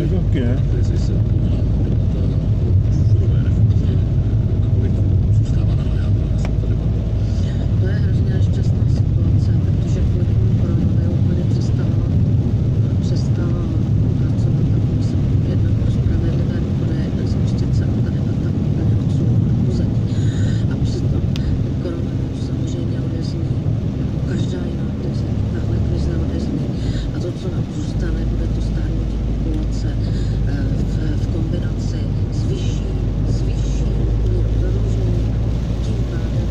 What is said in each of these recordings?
taky, ne? Jestli se plní důchodové reformy, kolik zůstává na nájemné, já jsem tady bavil. To je hrozně nešťastná situace, protože kvůli tomu koronaviru úplně přestala pracovat a musím jednak pro spravedlivé důchody, jednak spustit se a tady a tam úplně odsud pozadí. A přitom koronavirus samozřejmě odezní, jako každá jiná krize, tahle krize odezní. A to, co nám zůstane, bude to stárnutí populace v kombinaci s vyšší mírou zadlužení, tím pádem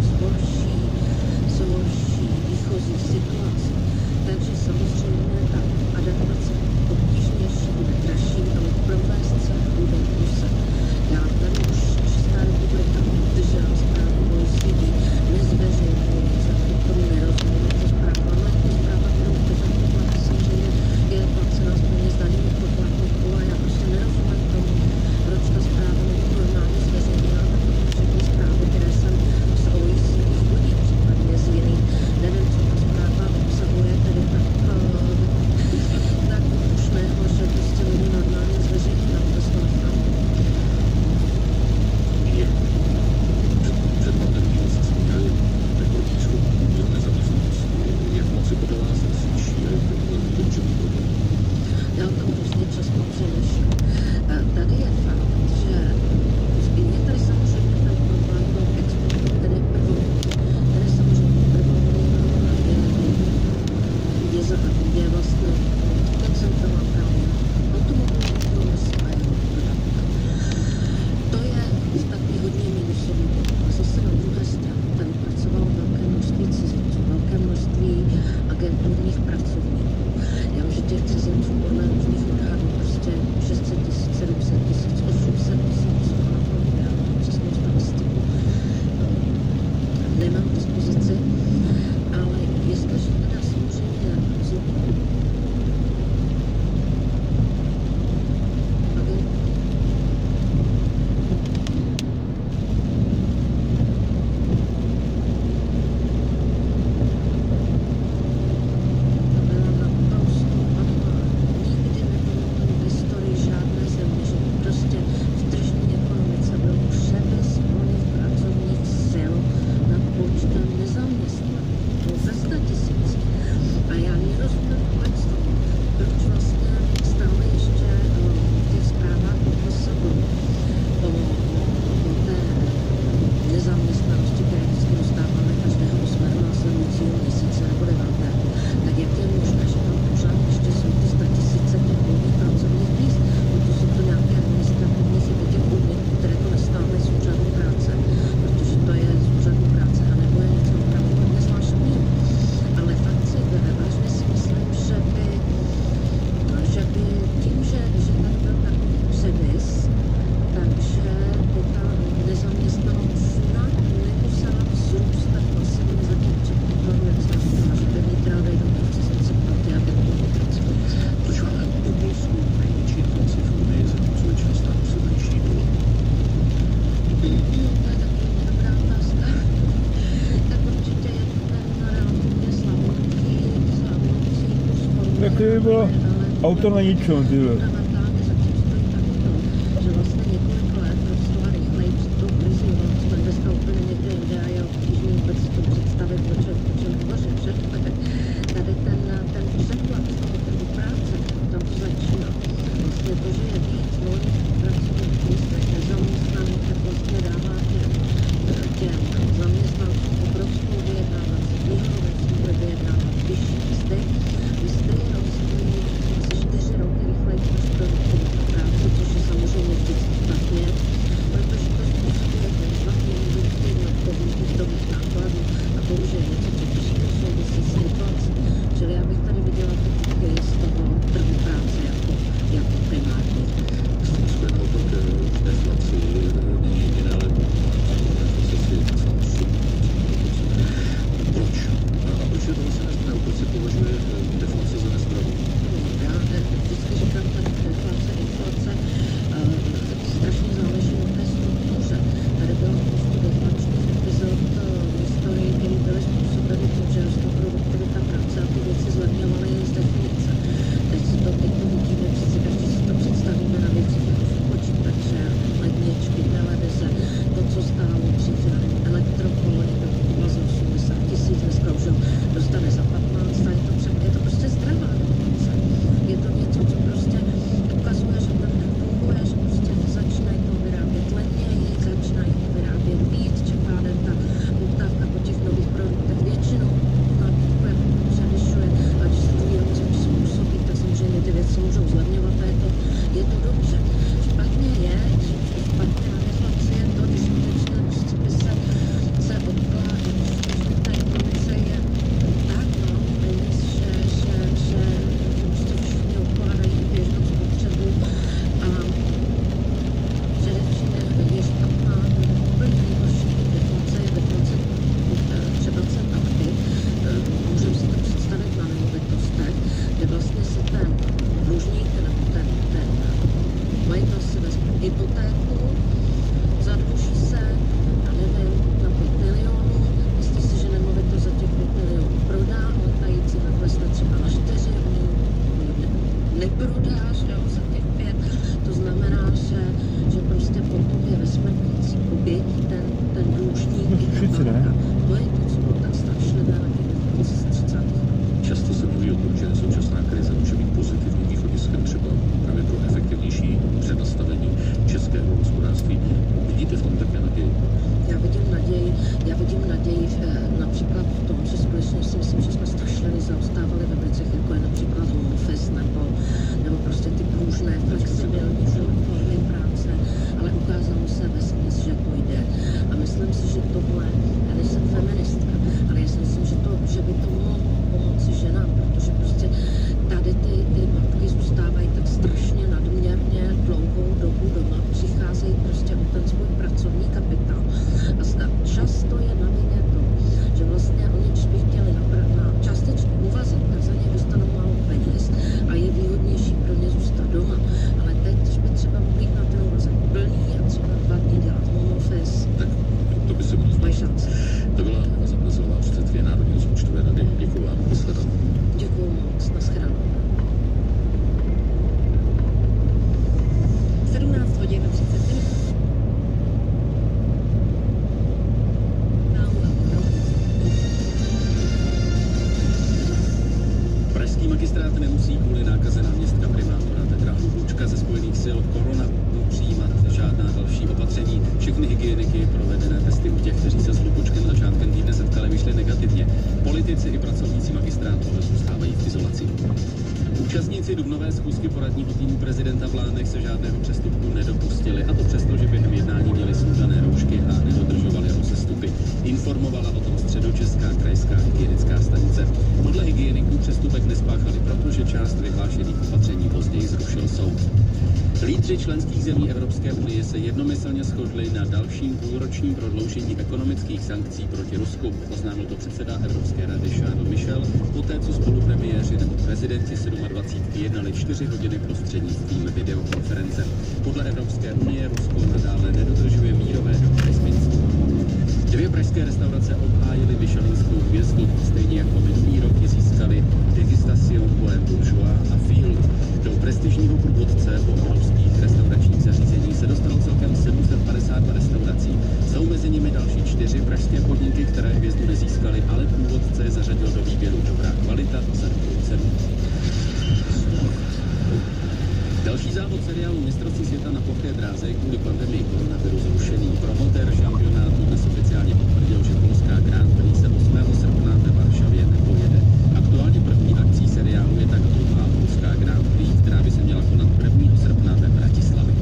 zhorší výchozí situaci. Takže samozřejmě ta adaptace obtížnější, bude dražší, ale provést se bude muset. Já tady už Česká republika obdržela zprávu OECD, nezveřejňuji nic, to nerozumím, to zpráva, ale je to zpráva, kterou obdržela samozřejmě je placena z peněz daňových poplatníků a já prostě nerozumím tomu, proč ta zpráva není normálně zveřejněna, protože všechny zprávy, které jsem z OECD chodí, případně z jiných, nevím, co ta zpráva obsahuje, tedy tak výbušného, že prostě není normálně zveřejněna, vůbec to nechápu. Před pandemií se měli rekordní schop nezaměstnanosti. Jak moc se podle vás zvýší a je to klíčový problém? Já tam prostě často přemýšlím. Tady je fakt, že je tady samozřejmě ten problém toho exportu, který je prvotní. Tady samozřejmě prvotní je vlastně koncentrovaná automobilový průmysl a jeho dodávka. To je taky hodně minusový. A zase na druhé straně tady pracovalo velké množství cizinců, velké množství agenturních pracovníků. Já už těch cizinců podle různých odhadů prostě 600 000, 700 000, 800 000, já přesnou statistiku nemám k dispozici, ale jestliže teda samozřejmě Tak to by bylo auto na ničem, ty vole. Že vlastně několik let rostla rychleji před tou krizí, jsme dneska úplně někde jinde a je obtížný vůbec si to představit, o čem hovořím, že? Tady ten překlad toho trhu práce, tam to začíná. Vlastně to, že je víc volných pracovních míst než nezaměstnaných, tak vlastně dává těm zaměstnancům obrovskou vyjednávací výhodu, bude vyjednávat vyšší mzdy rostly asi 4 roky rychleji než můžou zlevňovat, je to dobře. Špatně je, špatně na inflaci je to, když skutečně prostě se odkládá, když ta ekonomice je tak málo peněz, že prostě všichni odkládají běžnou spotřebu a především je špatná úplně nejhorší deflace je deflace třeba cen nafty. Můžeme si to představit na nemovitostech, kde vlastně se ten dlužník nebo ten majitel si vezme hypotéku, zadluží se, já nevím, na 5 milionů, myslí si, že nemovitost za těch 5 milionů prodá, ale ta jí cena klesne třeba na 4, on ji neprodá, že jo, za těch 5. To znamená, že prostě potom je ve smrtící obětí ten dlužník i ta banka. To je to, co bylo tak strašlivé na těch 30. Často se mluví o tom, že současná krize může být pozitivním východiskem třeba právě pro efektivnější přenastavení českého hospodářství. Vidíte v tom také naději? Já vidím naději například v tom, že společně si myslím, že jsme strašně zaostávali ve věcech, jako je například home office nebo prostě ty pružné, flexibilní formy práce, ale ukázalo se vesměs, že to jde. A myslím si, že tohle, já nejsem feministka, ale já si myslím, že by to mohlo pomoci ženám, protože prostě tady ty matky zůstávají tak strašně nadměrně dlouhou dobu doma, přicházejí prostě o ten svůj pracovní kapitál. A často je na vině to, že vlastně oni by chtěli na částečný úvazek, tak za ně dostanou málo peněz a je výhodnější pro ně zůstat doma. Ale teď, když by třeba mohli jít na ten úvazek plný a třeba 2 dny dělat home office, Tak to by se mohlo mají šance. To byla Eva Zabrazilová, předsedkyně Národní rozpočtové rady. Děkuji vám. Nashledanou. Děkuju moc. Nashledanou. 17 hodin 30 minut. Pražský magistrát nemusí kvůli nákaze náměstka primátora Petra Hlubučka ze Spojených sil korona přijímat žádná další opatření. Všechny hygieniky provedené testy u těch, kteří se s Hlubučkem začátkem týdne setkali, vyšly negativně. Politici i pracovníci magistrátu ale zůstávají v izolaci. Účastníci dubnové schůzky poradního týmu prezidenta v Lánech se žádného přestupku nedopustili, a to přesto, že během jednání měli sundané roušky a nedodržovali rozestupy. Informovala o tom Středočeská krajská hygienická stanice. Podle hygieniků přestupek nespáchali, protože část vyhlášených opatření později zrušil soud. Lídři členských zemí Evropské unie se jednomyslně shodli na dalším půlročním prodloužení ekonomických sankcí proti Rusku. Oznámil to předseda Evropské rady Charles Michel, poté co spolupremiéři nebo prezidenti 27 jednali 4 hodiny prostřednictvím videokonference. Podle Evropské unie Rusko nadále nedodržuje mírové dohody z Minsku. 2 pražské restaurace obhájily Michelinskou hvězdu, stejně jako minulý rok ji získali Degustation Bohème Bourgeois a Field. Do prestižního průvodce po evropských restauračních zařízení se dostalo celkem 752 restaurací. Jsou mezi nimi další 4 pražské podniky, které hvězdu nezískaly, ale průvodce zařadil do výběru dobrá kvalita za dobrou cenu. Další závod seriálu Mistrovství světa na ploché dráze je kvůli pandemii koronaviru zrušený. Promotér šampionátu dnes oficiálně potvrdil, že polská Grand Prix se 8. srpna ve Varšavě nepojede. Aktuálně první akcí seriálu je tak druhá polská Grand Prix, která by se měla konat 1. srpna ve Bratislavě.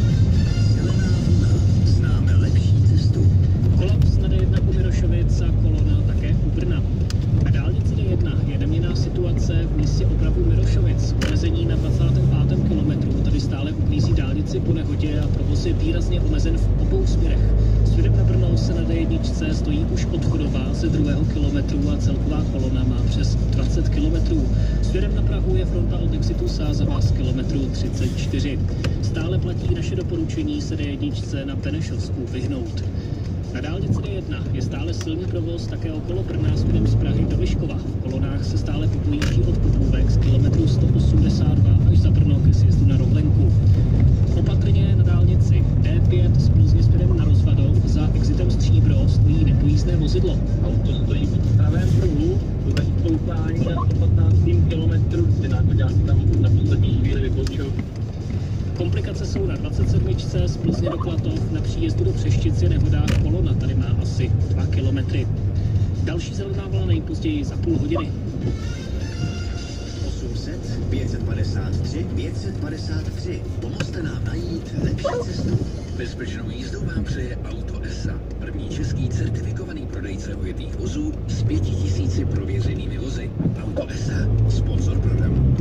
Známe lepší cestu. Kolaps na D1 u Mirošovic a kolona také u Brna. Na dálnici D1 je neměnná situace v místě opravu Mirošovic. Omezení na 25. kilometru tady stále uklízí dálnici po nehodě a provoz je výrazně omezen v obou směrech. Směrem na Brno se na D1 stojí už od Chodova ze 2. kilometru a celková kolona má přes 20 kilometrů. Směrem na Prahu je fronta od exitu Sázava z kilometru 34. Stále platí naše doporučení se D1 na Benešovsku vyhnout. Na dálnici D1 je stále silný provoz také okolo Brna směrem z Prahy do Vyškova. V kolonách se stále popojíždí od Popůvek z kilometru 182 až za Brno ke sjezdu na Rohlenku. Opatrně na dálnici D5 z Plzně směrem na Rozvadov za exitem Stříbro stojí nepojízdné vozidlo. Auto stojí v pravém pruhu, ve stoupání na 115. kilometru, kdy nákladňáci tam na poslední chvíli vypoučují. Komplikace jsou na 27. z Plzně do Klatov, na příjezdu do Přeštice nehoda kolona, tady má asi 2 kilometry. Další zelená vlna nejpozději za půl hodiny. 800 553, 553. Pomozte nám najít lepší cestu. Bezpečnou jízdu vám přeje Auto ESA, první český certifikovaný prodejce ojetých vozů s 5000 prověřenými vozy. Auto ESA, sponzor programu.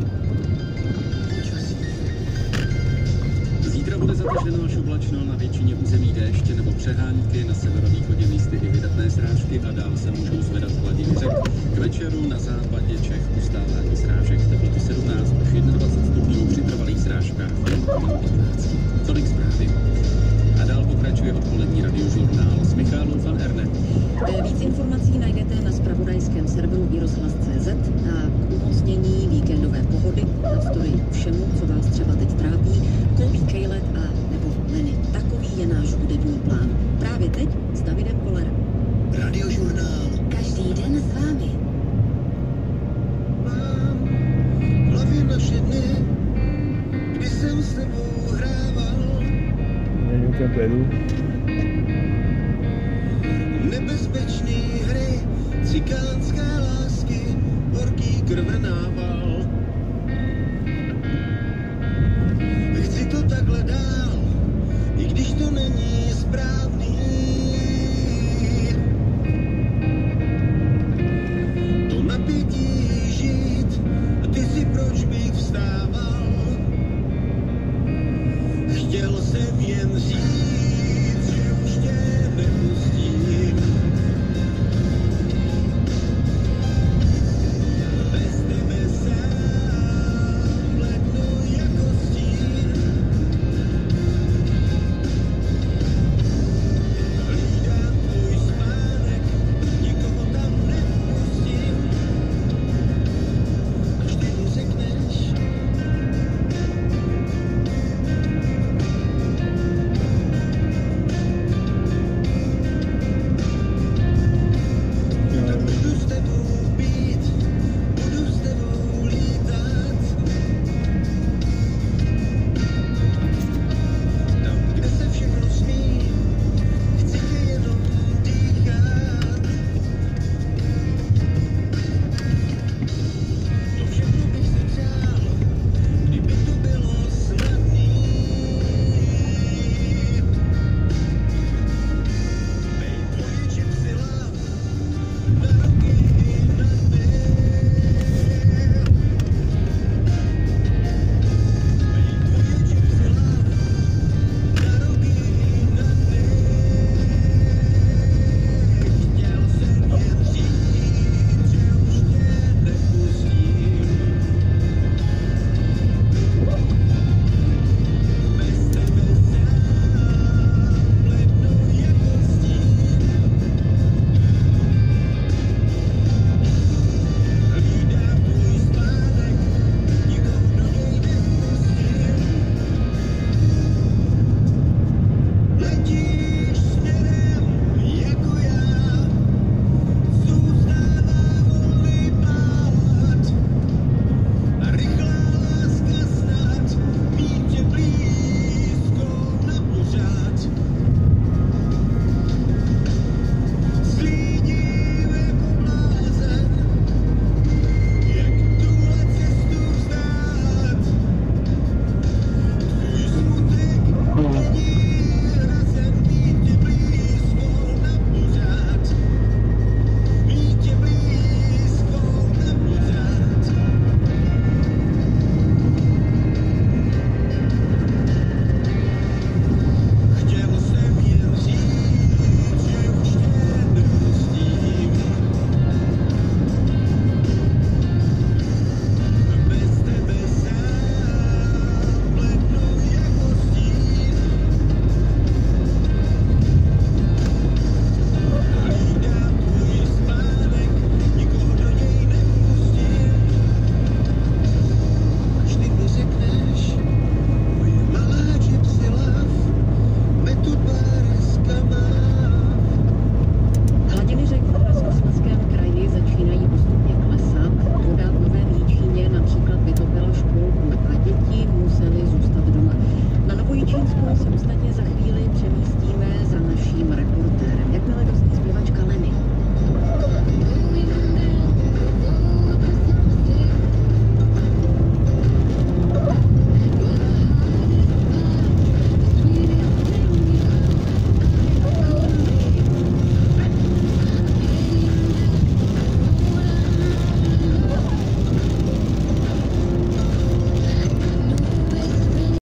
Zítra bude zataženo až oblačno, na většině území déště nebo přehánky, na severovýchodě místy i vydatné srážky a dál se můžou zvedat hladiny řek. K večeru na západě Čech ustávání srážek, teploty 17 až 21 stupňů při trvalých srážkách. Tolik zprávy. A dál pokračuje odpolední radiožurnál s Michálou van Erne. Víc informací najdete na zpravodajském serveru iRozhlas.cz a k umocnění víkendové pohody, navzdory všemu, co vás třeba teď trápí, Colby Caleb a nebo Lenny. Takový je náš hudební plán. Právě teď s Davidem Kollerem. Radiožurnál. Každý den s vámi. Mám v hlavě naše dny, kdy jsem s tebou hrával. Není kapelu. Nebezpečný hry, cikánská lásky, horký krvená